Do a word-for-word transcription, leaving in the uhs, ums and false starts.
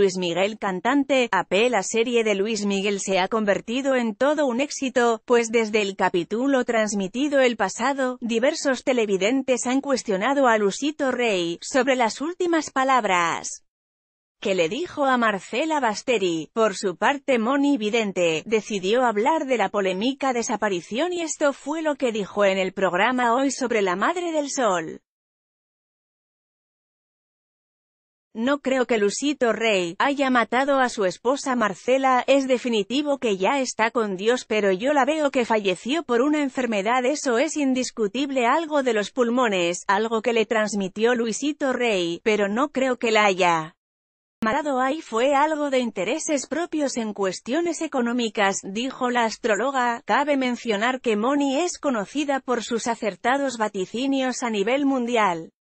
Luis Miguel cantante. A P. La serie de Luis Miguel se ha convertido en todo un éxito, pues desde el capítulo transmitido el pasado, diversos televidentes han cuestionado a Luisito Rey sobre las últimas palabras que le dijo a Marcela Basteri. Por su parte, Moni Vidente decidió hablar de la polémica desaparición y esto fue lo que dijo en el programa Hoy sobre la Madre del Sol. No creo que Luisito Rey haya matado a su esposa Marcela, es definitivo que ya está con Dios, pero yo la veo que falleció por una enfermedad, eso es indiscutible, algo de los pulmones, algo que le transmitió Luisito Rey, pero no creo que la haya matado. Ahí fue algo de intereses propios en cuestiones económicas, dijo la astróloga. Cabe mencionar que Moni es conocida por sus acertados vaticinios a nivel mundial.